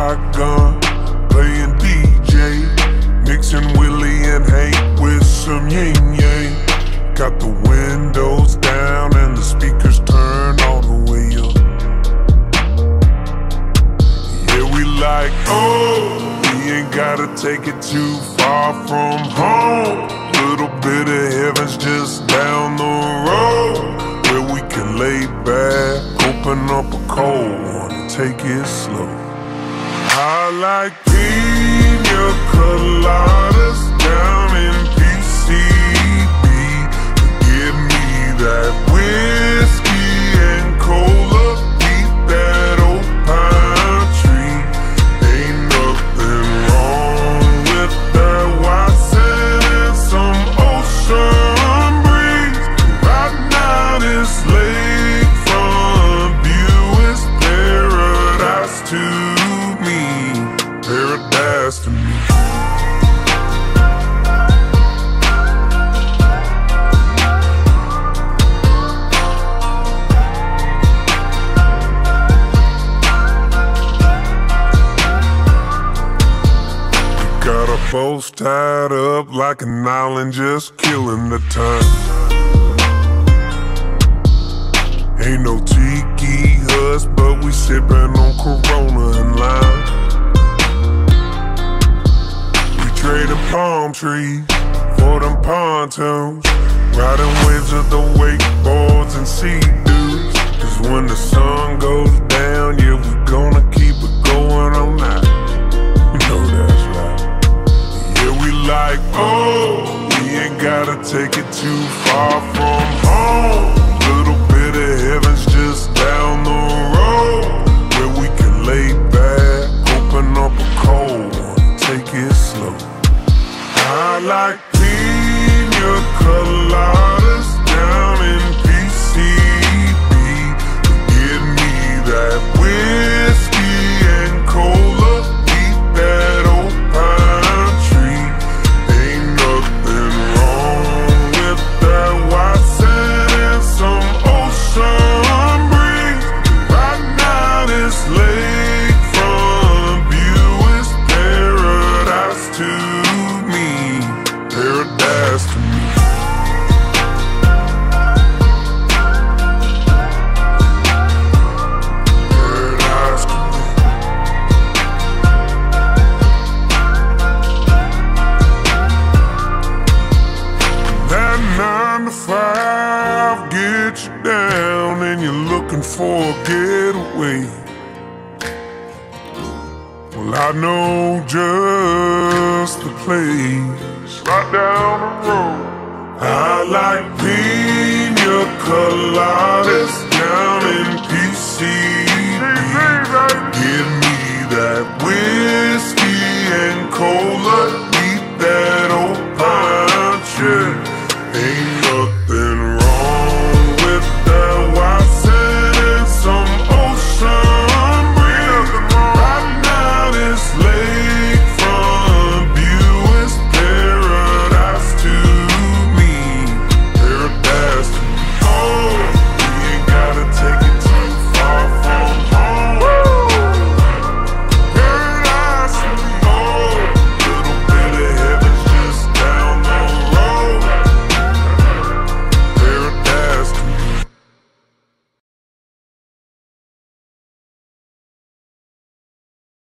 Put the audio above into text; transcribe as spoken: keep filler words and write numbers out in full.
shotgun, playing D J, mixing Willie and Hank with some yin yang. Got the windows down and the speakers turned all the way up. Yeah, we like, oh, we ain't gotta take it too far from home. Little bit of heaven's just down the road, where we can lay back, open up a cold one and take it slow. I like pina coladas down in P C B. Give me that whiskey and cola, keep that old pine tree. Ain't nothing wrong with that white sand and some ocean breeze. Right now this lakefront view is paradise to me, paradise to me. Got our boats tied up like an island, just killing the time. Ain't no tiki huts, but we sippin' on Corona and lime. We trading palm trees for them pontoons, riding waves of the wakeboards and sea dudes. Cause when the sun goes down, yeah, we gonna keep it going all night. You know that's right. Yeah, we like, oh, we ain't gotta take it too far from home. Little bit of heaven's just down the road, where we can lay back, open up a cold one, take it slow. I like pina coladas down in P C B. Give me that whiskey and cola, keep that old pine tree. Ain't nothing wrong with that white sand and some ocean breeze. Right now this lakefront view is paradise to me, paradise to me. Paradise to me. That nine to five gets you down and you're looking for a getaway. Well, I know just the place right down the road. I like pina coladas down in P C B. Give me that whiskey and cola, keep that